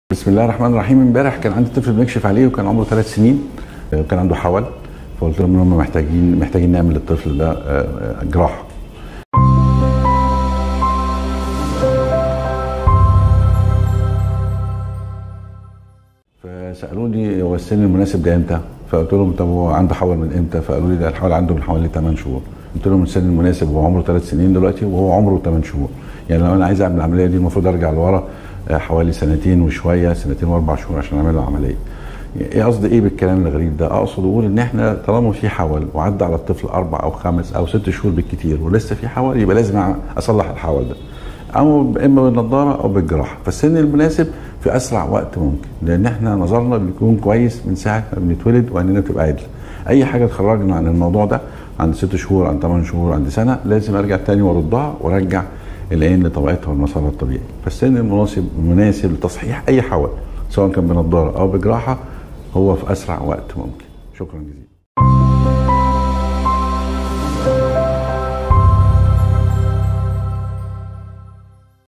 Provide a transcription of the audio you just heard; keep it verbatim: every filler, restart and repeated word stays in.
بسم الله الرحمن الرحيم. امبارح كان عندي طفل بنكشف عليه وكان عمره ثلاث سنين وكان عنده حول، فقلت لهم ان هم محتاجين محتاجين نعمل للطفل ده جراحه. فسالوني هو السن المناسب ده امتى؟ فقلت لهم طب هو عنده حول من امتى؟ فقالوا لي ده الحول عنده من حوالي ثمان شهور. قلت لهم السن المناسب هو عمره ثلاث سنين دلوقتي وهو عمره ثمان شهور، يعني لو انا عايز اعمل العمليه دي المفروض ارجع لورا حوالي سنتين وشويه، سنتين واربع شهور عشان اعمل له عمليه. ايه قصدي ايه بالكلام الغريب ده؟ اقصد اقول ان احنا طالما في حول وعدى على الطفل اربع او خمس او ست شهور بالكتير ولسه في حول، يبقى لازم اصلح الحول ده، او اما بالنظاره او بالجراحه. فالسن المناسب في اسرع وقت ممكن، لان احنا نظرنا بيكون كويس من ساعه ما بنتولد وعيننا بتبقى عدله. اي حاجه تخرجنا عن الموضوع ده عند ست شهور، عند ثمان شهور، عند سنه، لازم ارجع تاني واردها وارجع العين لطبيعتها والمسار الطبيعي. فالسن المناسب مناسب لتصحيح اي حول سواء كان بنظاره او بجراحه هو في اسرع وقت ممكن. شكرا جزيلا.